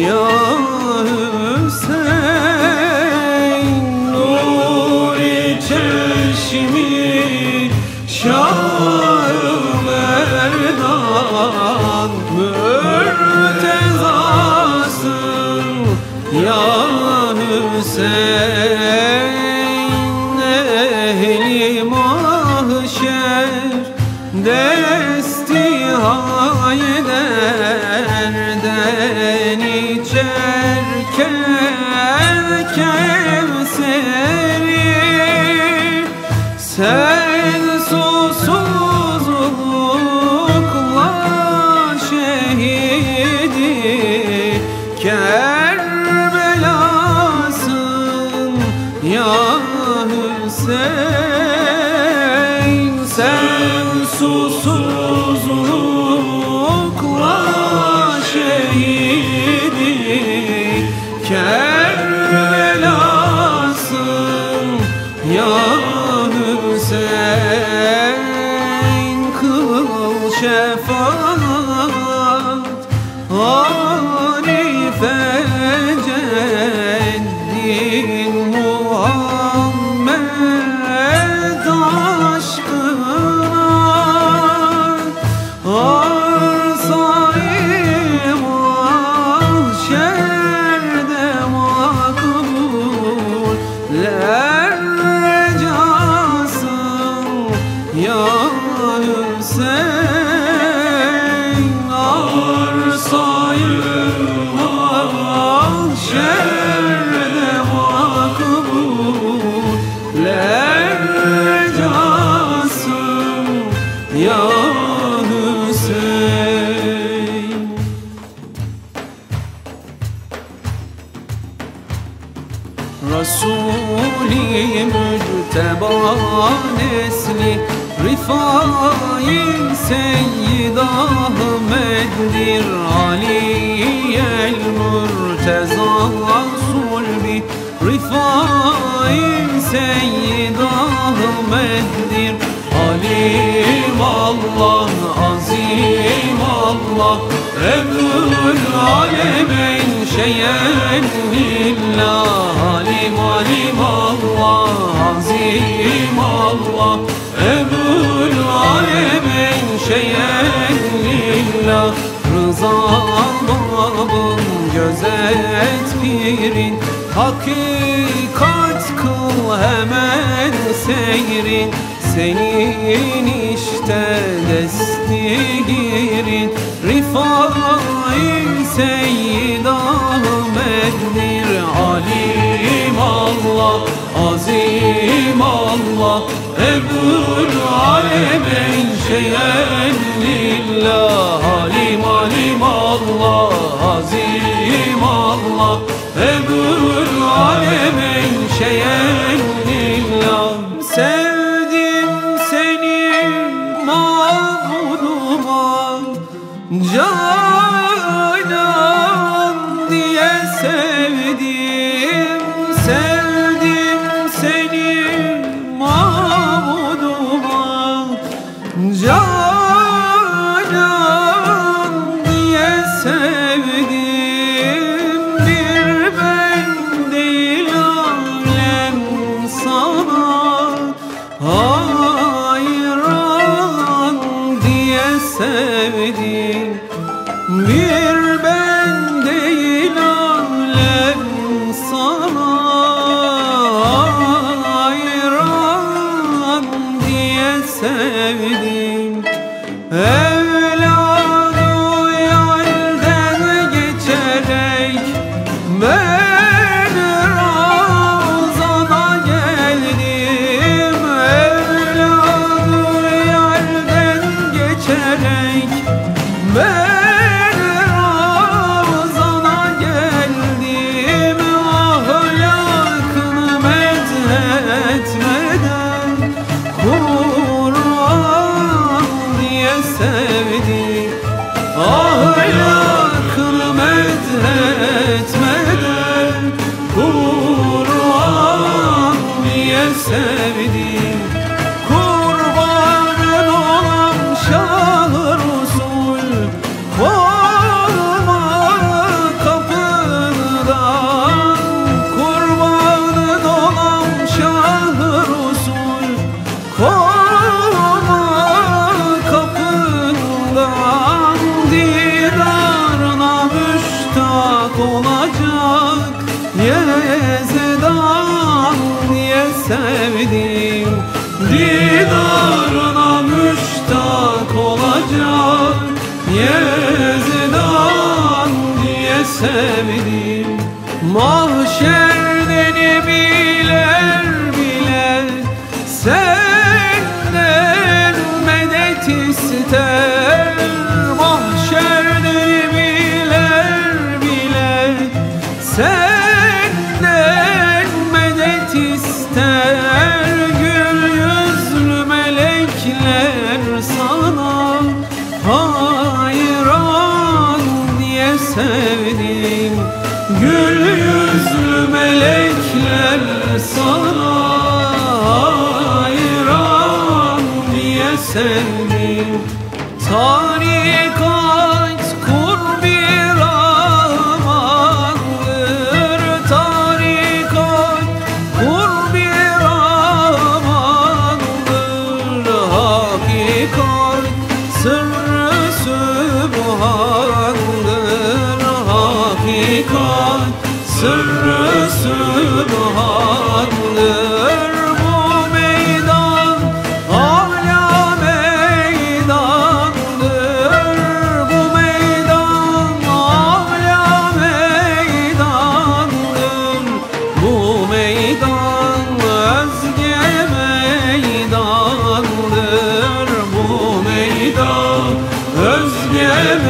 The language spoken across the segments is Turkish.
Ya Hüseyin, nuri çeşmi Şah-ı Merdan, mürtezasın ya Hüseyin. Ehli mahşer desti hayderden içerken Kevser'i, sen susuzlukla şehidi Kerbelasın ya Hüseyin. Sen susuzlukla şehidi Kerbelasın ya Hüseyin. Kıl şefaat Arife ceddin Muhammed aşkına, arsayı mahşerde makbuller recasın ya Hüseyin. Arsayı mahşerde makbuller recasın ya Hüseyin. Resul-i Mücteba nesli Rifai Seyyid Ahmed'dir. Ali'yel Mürteza sulbi Rifai Seyyid Ahmed'dir. Halim Allah, azim Allah, Ebu'l alemeyn şeyen lillah. Halim alim Allah, azim Allah, Ebu'l alemeyn şeyen lillah. Rıza babın gözet pirin, hakikat kıl hemen seyrin. Senin işte destigirin, Rifai Seyyid Ahmed'dir. Alim Allah, azim Allah, Ebu'l alemeyn şeyen lillah. Halim alim Allah, azim Allah, Ebu'l alemeyn şeyen lillah. Sevdim seni mağduma, canan diye sevdim. Sevdim seni mağduma, canan diye sevdim. Bir ben değil alem sana hayran diye sevdim. Bir ben değil alem sana hayran diye sevdim. Evladı yoldan geçerek ben Ravza'na geldim. Evladı yoldan geçerek ben Ravza'na geldim. Ahlakını medhetmeden Kur'an diye sevdim. Ahlakını medhetmeden Kur'an diye sevdim. Kurbanın olam Şah Resul, koluma kapı olacak Yazdan diye sevdim. Mahşerde ne biler biler senden medet ister. Mahşerde biler biler senden medet ister. Gül yüzlü melekler sana hayran diye sevdim. Gül yüzlü melekler sana hayran diye sevdim. Tarikat kurbi rahmandır, tarikat kurbi rahmandır. Hakikat sırrı sübhandır, hakikat sırrı sübhandır. Bu meydan âlâ meydandır, bu meydan âlâ meydandır. Bu meydan özge meydandır, bu meydan özge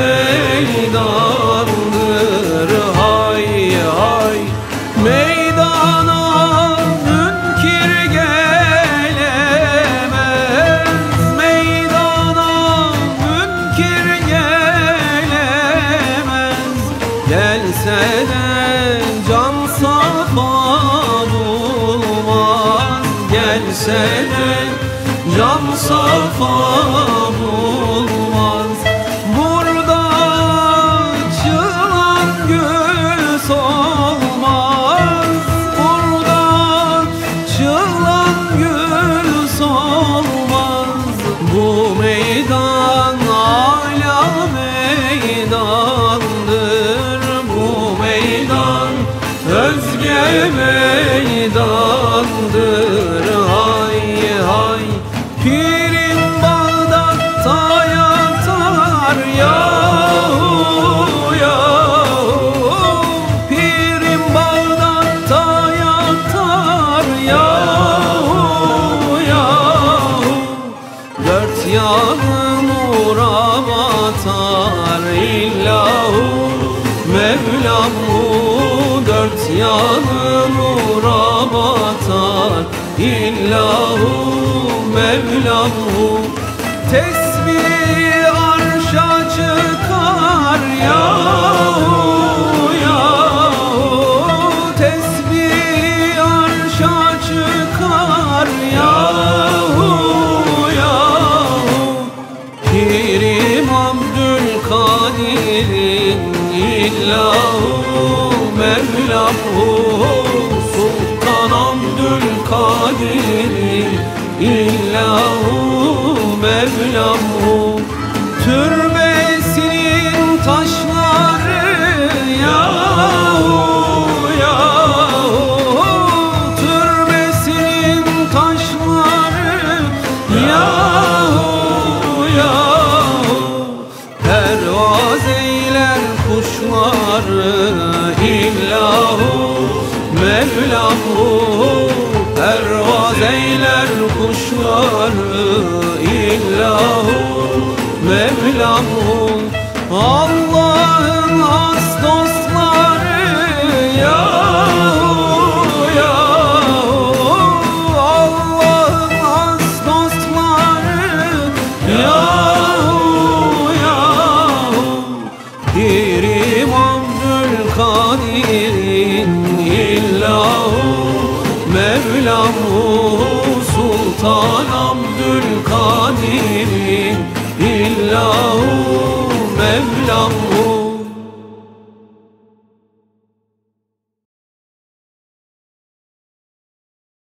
meydandır. Hay hay meydana münkir gelemez, meydana münkir gelemez. Gelse de can safa bulmaz, gelse de can safa bulmaz. Burada açılan gül solmaz, burada açılan gül solmaz. Bu meydan âlâ meydandır, bu meydan özge meydandır. Hay hay pirim Bağdat'ta yatar yahu yahu, pirim Bağdat'ta yatar yahu yahu. Dört yanı nura batar illahu Mevlamhu, dört yanı nura batar illahu Mevlamhu. Tesbih arşa çıkar yahu yahu, tesbih arşa çıkar yahu yahu. Pirim Abdülkadir'in illahu Mevlamhu, Sultan Abdülkadir'in illahu Mevlamhu. Türbesinin taşları yahu yahu, türbesinin taşları yahu yahu. Pervaz eyler kuşları illahu Mevlamhu, pervaz eyler kuşları illahu Mevlamhu. Allah'ın has dostları yahu yahu, Allah'ın has dostları yahu yahu. Pirim Abdülkadir'in illahu Mevlamhu, Sultan Abdülkadir'in illahu Mevlamhu.